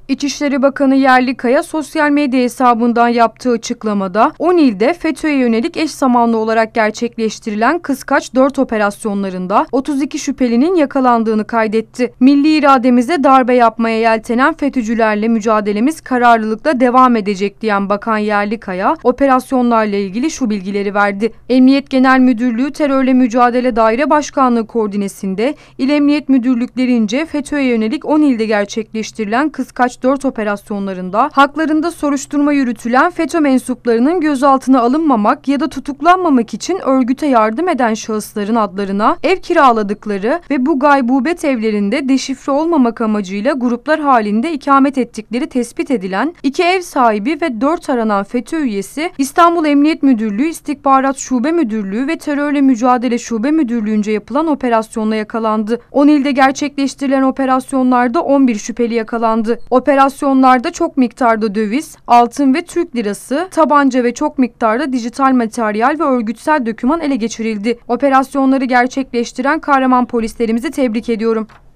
İçişleri Bakanı Yerlikaya sosyal medya hesabından yaptığı açıklamada 10 ilde FETÖ'ye yönelik eş zamanlı olarak gerçekleştirilen Kıskaç 4 operasyonlarında 32 şüphelinin yakalandığını kaydetti. Milli irademize darbe yapmaya yeltenen FETÖ'cülerle mücadelemiz kararlılıkla devam edecek diyen Bakan Yerlikaya operasyonlarla ilgili şu bilgileri verdi. Emniyet Genel Müdürlüğü Terörle Mücadele Daire Başkanlığı koordinesinde İl Emniyet Müdürlüklerince FETÖ'ye yönelik 10 ilde gerçekleştirilen Kıskaç 4 operasyonlarında haklarında soruşturma yürütülen FETÖ mensuplarının gözaltına alınmamak ya da tutuklanmamak için örgüte yardım eden şahısların adlarına ev kiraladıkları ve bu gaybubet evlerinde deşifre olmamak amacıyla gruplar halinde ikamet ettikleri tespit edilen 2 ev sahibi ve 4 aranan FETÖ üyesi İstanbul Emniyet Müdürlüğü, İstihbarat Şube Müdürlüğü ve Terörle Mücadele Şube Müdürlüğü'nce yapılan operasyonla yakalandı. 10 ilde gerçekleştirilen operasyonlarda 11 şüpheli yakalandı. Operasyonlarda çok miktarda döviz, altın ve Türk lirası, tabanca ve çok miktarda dijital materyal ve örgütsel doküman ele geçirildi. Operasyonları gerçekleştiren kahraman polislerimizi tebrik ediyorum.